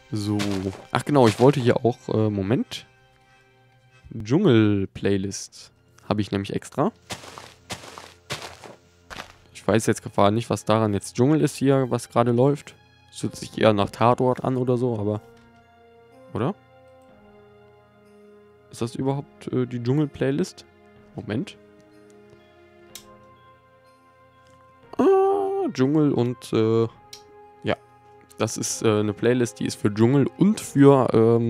So. Ach genau, ich wollte hier auch, Moment. Dschungel-Playlist habe ich nämlich extra. Ich weiß jetzt gerade nicht, was daran jetzt Dschungel ist hier, was gerade läuft. Es hört sich eher nach Tatort an oder so, aber... Oder? Ist das überhaupt die Dschungel-Playlist? Moment. Ah, Dschungel und, ja. Das ist eine Playlist, die ist für Dschungel und für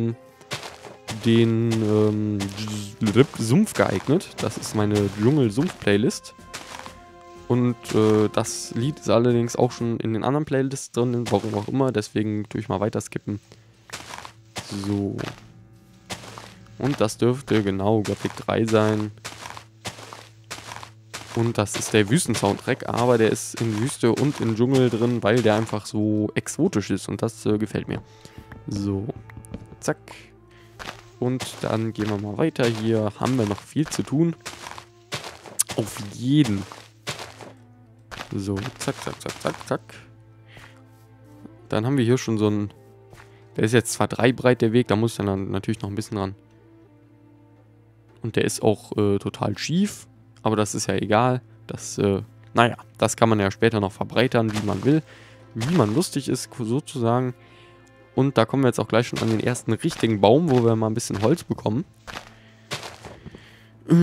den Sumpf geeignet. Das ist meine Dschungel-Sumpf-Playlist. Und das Lied ist allerdings auch schon in den anderen Playlists drin, warum auch immer. Deswegen tue ich mal weiter skippen. So. Und das dürfte genau Gothic 3 sein. Und das ist der Wüsten-Soundtrack, aber der ist in Wüste und in Dschungel drin, weil der einfach so exotisch ist. Und das gefällt mir. So. Zack. Und dann gehen wir mal weiter. Hier haben wir noch viel zu tun. Auf jeden. So, zack, zack, zack, zack, zack. Dann haben wir hier schon so ein... Der ist jetzt zwar 3 breit, der Weg, da muss dann natürlich noch ein bisschen ran. Und der ist auch total schief, aber das ist ja egal. Das, naja, das kann man ja später noch verbreitern, wie man will. Wie man lustig ist, sozusagen. Und da kommen wir jetzt auch gleich schon an den ersten richtigen Baum, wo wir mal ein bisschen Holz bekommen. So,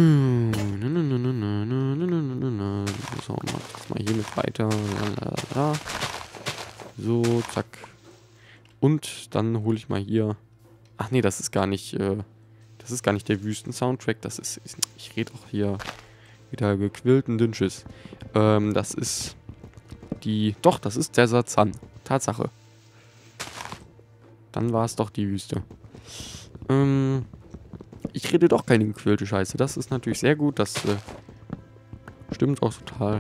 mach das mal hier mit weiter. So, zack. Und dann hole ich mal hier... Ach nee, das ist gar nicht der Wüsten-Soundtrack. Das ist... Ich rede auch hier wieder gequillten Dünnschiss. Das ist die... Doch, das ist Desert Sun. Tatsache. Dann war es doch die Wüste. Ich rede doch keine gequillte Scheiße. Das ist natürlich sehr gut. Das stimmt auch total.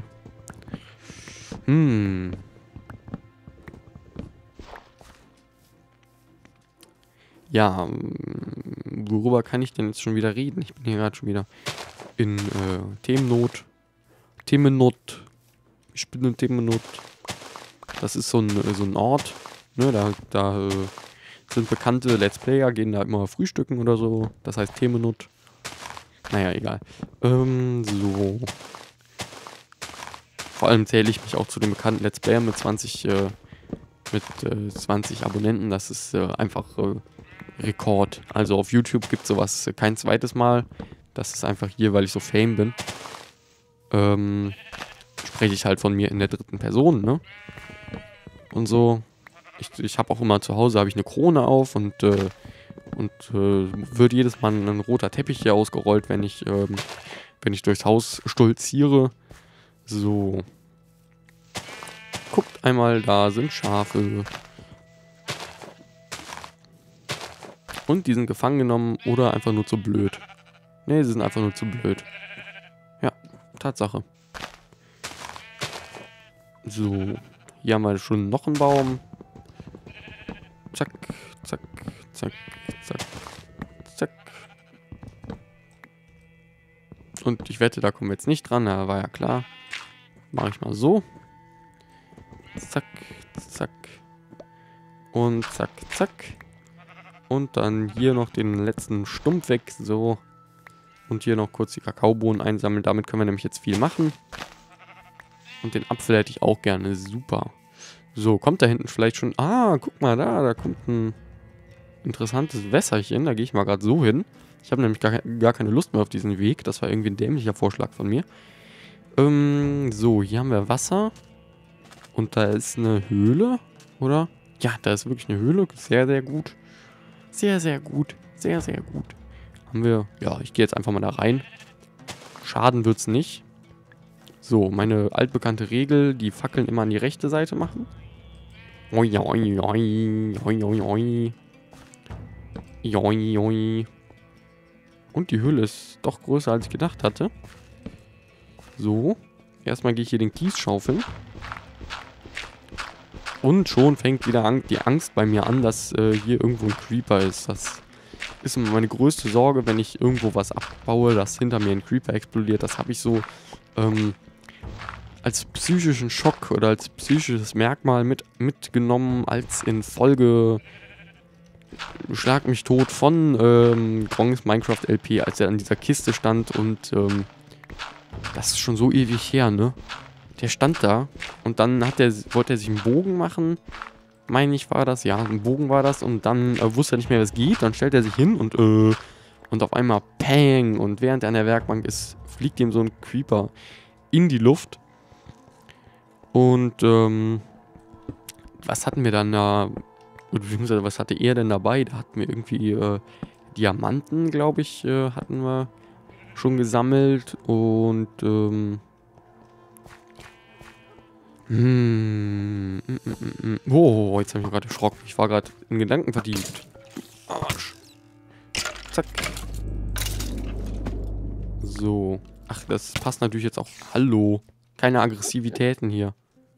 Ja, worüber kann ich denn jetzt schon wieder reden? Ich bin hier gerade schon wieder in Themennot. Ich bin in Themennot. Das ist so ein Ort. Ne, da sind bekannte Let's Player, gehen da immer frühstücken oder so. Das heißt Themennot. Naja, egal. So. Vor allem zähle ich mich auch zu den bekannten Let's Player mit 20 Abonnenten. Das ist einfach Rekord. Also auf YouTube gibt es sowas kein zweites Mal. Das ist einfach hier, weil ich so Fame bin. Spreche ich halt von mir in der dritten Person, ne? Und so. Ich habe auch immer zu Hause habe ich eine Krone auf und wird jedes Mal ein roter Teppich hier ausgerollt, wenn ich durchs Haus stolziere. So. Guckt einmal, da sind Schafe. Und die sind gefangen genommen oder einfach nur zu blöd. Ne, sie sind einfach nur zu blöd. Ja, Tatsache. So. Hier haben wir schon noch einen Baum. Zack, zack, zack, zack, zack. Und ich wette, da kommen wir jetzt nicht dran. Ja, war ja klar. Mache ich mal so. Zack, zack. Und zack, zack. Und dann hier noch den letzten Stumpf weg. So. Und hier noch kurz die Kakaobohnen einsammeln. Damit können wir nämlich jetzt viel machen. Und den Apfel hätte ich auch gerne. Super. So, kommt da hinten vielleicht schon... Ah, guck mal da. Da kommt ein interessantes Wässerchen. Da gehe ich mal gerade so hin. Ich habe nämlich gar keine Lust mehr auf diesen Weg. Das war irgendwie ein dämlicher Vorschlag von mir. So, hier haben wir Wasser. Und da ist eine Höhle, oder? Ja, da ist wirklich eine Höhle. Sehr, sehr gut. Sehr, sehr gut. Sehr, sehr gut. Haben wir... Ja, ich gehe jetzt einfach mal da rein. Schaden wird's nicht. So, meine altbekannte Regel, die Fackeln immer an die rechte Seite machen. Oi, oi, oi, oi, oi, oi. Oi, oi. Und die Höhle ist doch größer, als ich gedacht hatte. So. Erstmal gehe ich hier den Kies schaufeln. Und schon fängt wieder die Angst bei mir an, dass hier irgendwo ein Creeper ist. Das ist immer meine größte Sorge, wenn ich irgendwo was abbaue, dass hinter mir ein Creeper explodiert. Das habe ich so als psychischen Schock oder als psychisches Merkmal mitgenommen, als in Folge Schlag mich tot von Grongs Minecraft LP, als er an dieser Kiste stand und das ist schon so ewig her, ne? Der stand da und dann wollte er sich einen Bogen machen, meine ich war das, ja, ein Bogen war das und dann wusste er nicht mehr, was geht, dann stellt er sich hin und auf einmal Pang und während er an der Werkbank ist, fliegt ihm so ein Creeper in die Luft und was hatten wir dann da, beziehungsweise was hatte er denn dabei? Da hatten wir irgendwie Diamanten, glaube ich, hatten wir schon gesammelt und oh, jetzt habe ich mich gerade erschrocken. Ich war gerade in Gedanken vertieft. Arsch. Zack. So. Ach, das passt natürlich jetzt auch. Hallo. Keine Aggressivitäten hier.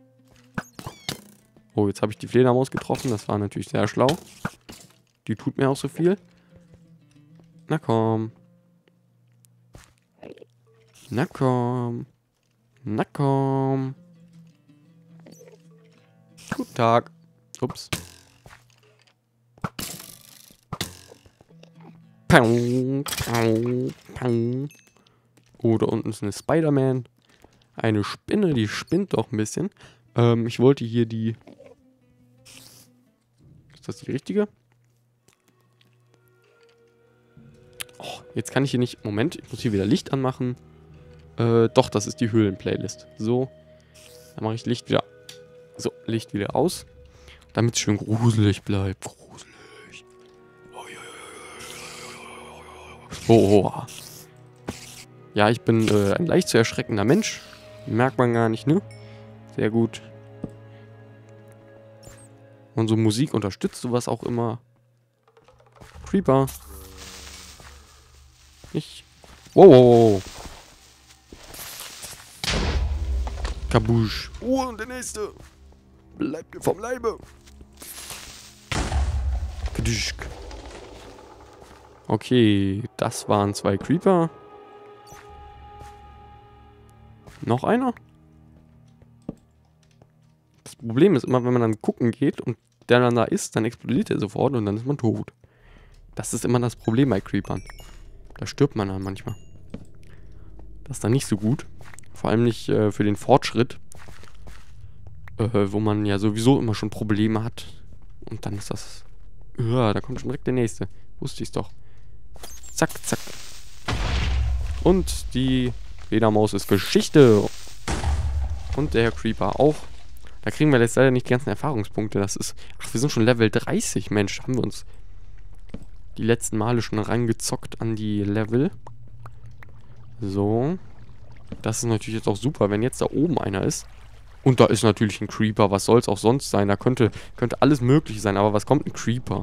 Oh, jetzt habe ich die Fledermaus getroffen. Das war natürlich sehr schlau. Die tut mir auch so viel. Na komm. Na komm. Na komm. Guten Tag. Ups. Pang, pang, pang. Oh, da unten ist eine Spider-Man. Eine Spinne, die spinnt doch ein bisschen. Ich wollte hier die... Ist das die richtige? Oh, jetzt kann ich hier nicht... Moment, ich muss hier wieder Licht anmachen. Doch, das ist die Höhlen-Playlist. So. Dann mache ich Licht wieder... So, Licht wieder aus. Damit es schön gruselig bleibt. Gruselig. Oh. Ja, ich bin ein leicht zu erschreckender Mensch. Merkt man gar nicht, ne? Sehr gut. Und so Musik unterstützt sowas auch immer. Creeper. Ich. Wow. Kabusch. Oh, und der nächste. Bleibt mir vom Leibe. Okay, das waren 2 Creeper. Noch einer? Das Problem ist immer, wenn man dann gucken geht und der dann da ist, dann explodiert er sofort und dann ist man tot. Das ist immer das Problem bei Creepern. Da stirbt man dann manchmal. Das ist dann nicht so gut. Vor allem nicht für den Fortschritt. Wo man ja sowieso immer schon Probleme hat. Und dann ist das... Ja, da kommt schon direkt der nächste. Wusste ich es doch. Zack, zack. Und die Fledermaus ist Geschichte. Und der Creeper auch. Da kriegen wir jetzt leider nicht die ganzen Erfahrungspunkte. Das ist... Ach, wir sind schon Level 30. Mensch, haben wir uns die letzten Male schon reingezockt an die Level. So. Das ist natürlich jetzt auch super, wenn jetzt da oben einer ist. Und da ist natürlich ein Creeper. Was soll es auch sonst sein? Da könnte alles möglich sein. Aber was kommt ein Creeper?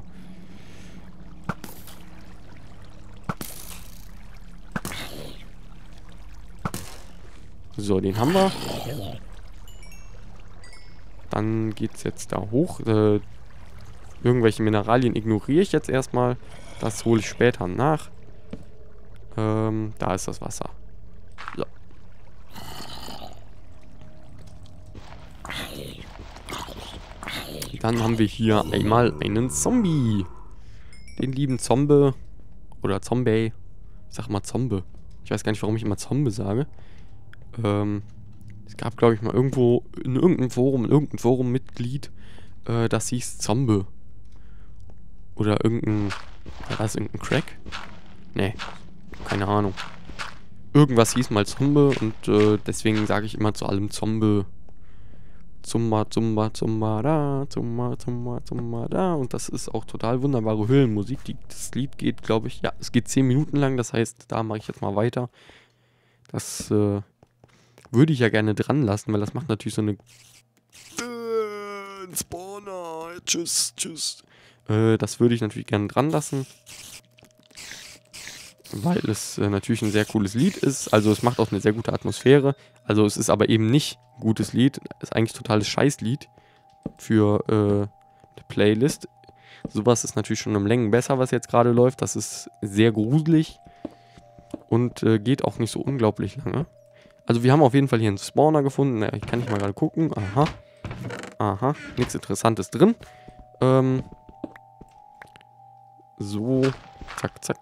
So, den haben wir. Dann geht's jetzt da hoch. Irgendwelche Mineralien ignoriere ich jetzt erstmal. Das hole ich später nach. Da ist das Wasser. So. Dann haben wir hier einmal einen Zombie. Den lieben Zombie. Oder Zombie. Ich sag mal Zombie. Ich weiß gar nicht, warum ich immer Zombie sage. Es gab, glaube ich, mal irgendwo in irgendeinem Forum Mitglied, das hieß Zombie. Oder irgendein... War das irgendein Crack? Nee. Keine Ahnung. Irgendwas hieß mal Zombie und deswegen sage ich immer zu allem Zombie. Zumba, Zumba, Zumba, da, Zumba, Zumba, Zumba, da. Und das ist auch total wunderbare Höhlenmusik. Das Lied geht, glaube ich, ja, es geht 10 Minuten lang. Das heißt, da mache ich jetzt mal weiter. Das würde ich ja gerne dran lassen, weil das macht natürlich so eine... Spawner, tschüss. Das würde ich natürlich gerne dran lassen. Weil es natürlich ein sehr cooles Lied ist. Also es macht auch eine sehr gute Atmosphäre. Also es ist aber eben nicht ein gutes Lied. Es ist eigentlich totales Scheißlied für eine Playlist. Sowas ist natürlich schon um Längen besser, was jetzt gerade läuft. Das ist sehr gruselig und geht auch nicht so unglaublich lange. Also wir haben auf jeden Fall hier einen Spawner gefunden. Ich kann nicht mal gerade gucken. Aha. Nichts Interessantes drin. So, zack, zack.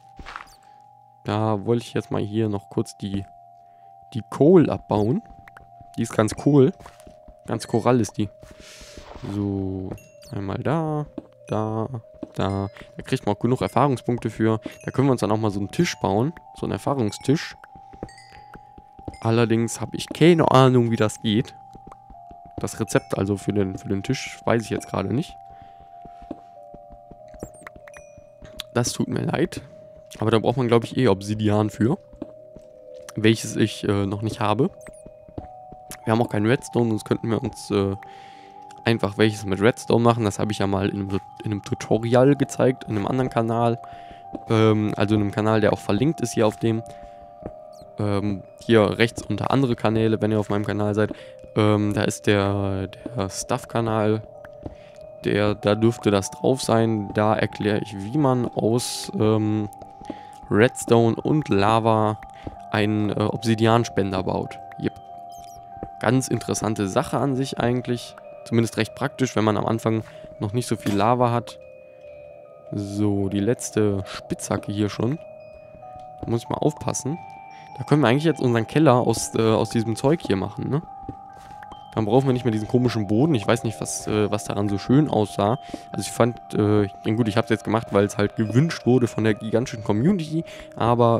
Da wollte ich jetzt mal hier noch kurz die Kohl abbauen. Die ist ganz cool. Ganz Korall ist die. So, einmal da. Da kriegt man auch genug Erfahrungspunkte für. Da können wir uns dann auch mal so einen Tisch bauen. So einen Erfahrungstisch. Allerdings habe ich keine Ahnung, wie das geht. Das Rezept also für den Tisch weiß ich jetzt gerade nicht. Das tut mir leid. Aber da braucht man, glaube ich, Obsidian für. Welches ich noch nicht habe. Wir haben auch keinen Redstone, sonst könnten wir uns einfach welches mit Redstone machen. Das habe ich ja mal in einem Tutorial gezeigt, in einem anderen Kanal. Also in einem Kanal, der auch verlinkt ist hier auf dem. Hier rechts unter andere Kanäle, wenn ihr auf meinem Kanal seid. Da ist der Stuff-Kanal. Da dürfte das drauf sein. Da erkläre ich, wie man aus Redstone und Lava einen Obsidianspender baut. Yep. Ganz interessante Sache an sich eigentlich. Zumindest recht praktisch, wenn man am Anfang noch nicht so viel Lava hat. So, die letzte Spitzhacke hier schon. Da muss ich mal aufpassen. Da können wir eigentlich jetzt unseren Keller aus diesem Zeug hier machen, ne? Dann brauchen wir nicht mehr diesen komischen Boden. Ich weiß nicht, was daran so schön aussah. Also ich fand, gut, ich habe es jetzt gemacht, weil es halt gewünscht wurde von der gigantischen Community. Aber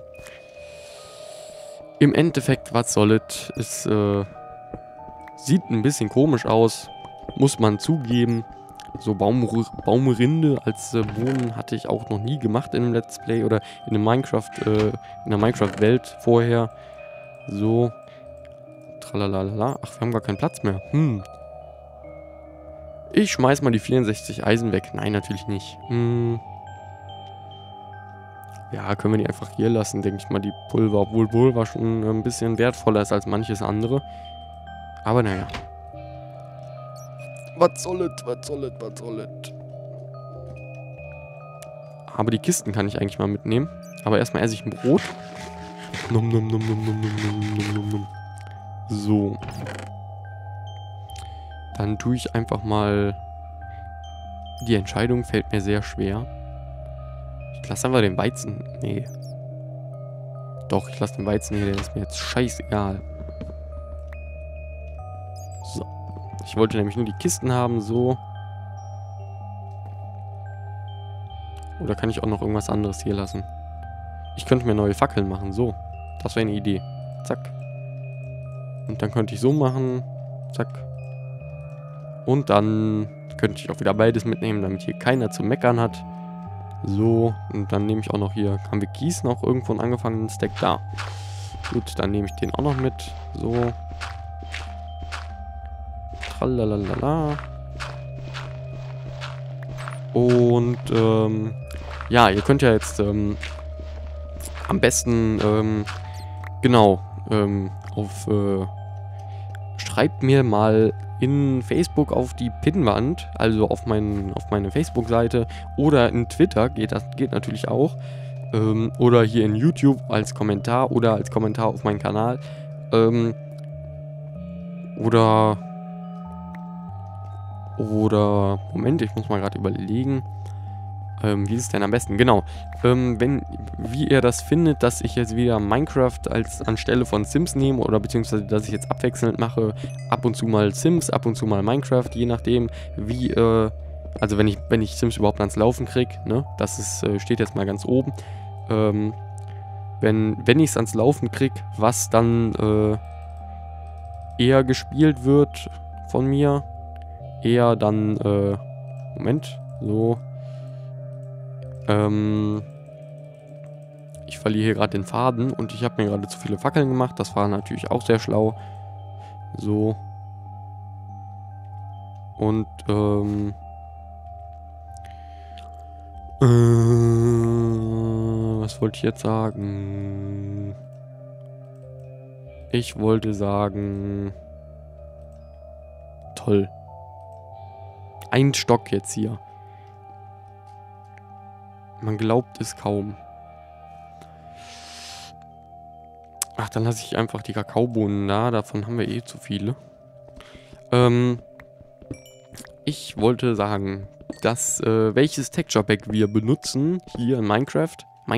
im Endeffekt, was soll es? Es sieht ein bisschen komisch aus, muss man zugeben. So Baumrinde als Boden hatte ich auch noch nie gemacht in einem Let's Play oder in der Minecraft-Welt vorher. So. Tralalala. Ach, wir haben gar keinen Platz mehr. Ich schmeiß mal die 64 Eisen weg. Nein, natürlich nicht. Ja, können wir die einfach hier lassen, denke ich mal, die Pulver. Obwohl Pulver schon ein bisschen wertvoller ist als manches andere. Aber naja. Was soll es? Aber die Kisten kann ich eigentlich mal mitnehmen. Aber erstmal esse ich ein Brot. Num, num, num, num, num, num, num, num, num, num. So. Dann tue ich einfach mal... Die Entscheidung fällt mir sehr schwer. Ich lasse einfach den Weizen... Nee. Doch, ich lasse den Weizen hier. Der ist mir jetzt scheißegal. So. Ich wollte nämlich nur die Kisten haben, so. Oder kann ich auch noch irgendwas anderes hier lassen? Ich könnte mir neue Fackeln machen, so. Das wäre eine Idee. Zack. Und dann könnte ich so machen. Zack. Und dann könnte ich auch wieder beides mitnehmen, damit hier keiner zu meckern hat. So. Und dann nehme ich auch noch hier... Haben wir Gießen auch irgendwo einen angefangenen Stack? Da. Gut, dann nehme ich den auch noch mit. So. Tralalala. Und, ja, ihr könnt ja jetzt, am besten, genau, schreibt mir mal in Facebook auf die Pinnwand, also auf meine Facebook-Seite oder in Twitter, geht natürlich auch, oder hier in YouTube als Kommentar oder als Kommentar auf meinen Kanal, oder, Moment, ich muss mal gerade überlegen, wie ist es denn am besten? Genau, wie ihr das findet, dass ich jetzt wieder Minecraft anstelle von Sims nehme oder beziehungsweise, dass ich jetzt abwechselnd mache, ab und zu mal Sims, ab und zu mal Minecraft, je nachdem, wie, also wenn ich Sims überhaupt ans Laufen kriege, ne, das ist, steht jetzt mal ganz oben, wenn ich es ans Laufen kriege, was dann, eher gespielt wird von mir, eher dann, Moment, so, ich verliere hier gerade den Faden und ich habe mir gerade zu viele Fackeln gemacht. Das war natürlich auch sehr schlau. So. Und, was wollte ich jetzt sagen? Ich wollte sagen... Toll. Ein Stock jetzt hier. Man glaubt es kaum. Ach, dann lasse ich einfach die Kakaobohnen da. Davon haben wir eh zu viele. Ich wollte sagen, welches Texture Pack wir benutzen hier in Minecraft.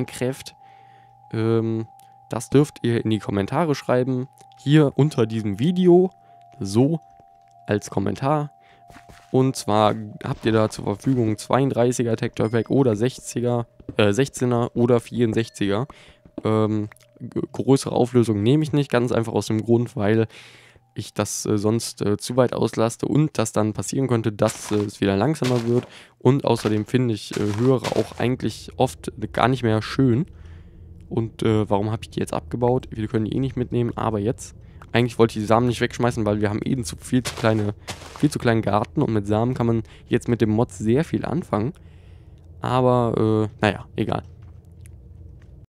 Das dürft ihr in die Kommentare schreiben. Hier unter diesem Video. So als Kommentar. Und zwar habt ihr da zur Verfügung 32er Texture Pack oder 16er oder 64er. Größere Auflösung nehme ich nicht, ganz einfach aus dem Grund, weil ich das sonst zu weit auslaste und das dann passieren könnte, dass es wieder langsamer wird. Und außerdem finde ich höhere auch eigentlich oft gar nicht mehr schön. Und warum habe ich die jetzt abgebaut? Wir können die eh nicht mitnehmen, aber jetzt. Eigentlich wollte ich die Samen nicht wegschmeißen, weil wir haben eh einen viel zu kleinen Garten. Und mit Samen kann man jetzt mit dem Mod sehr viel anfangen. Aber, naja, egal.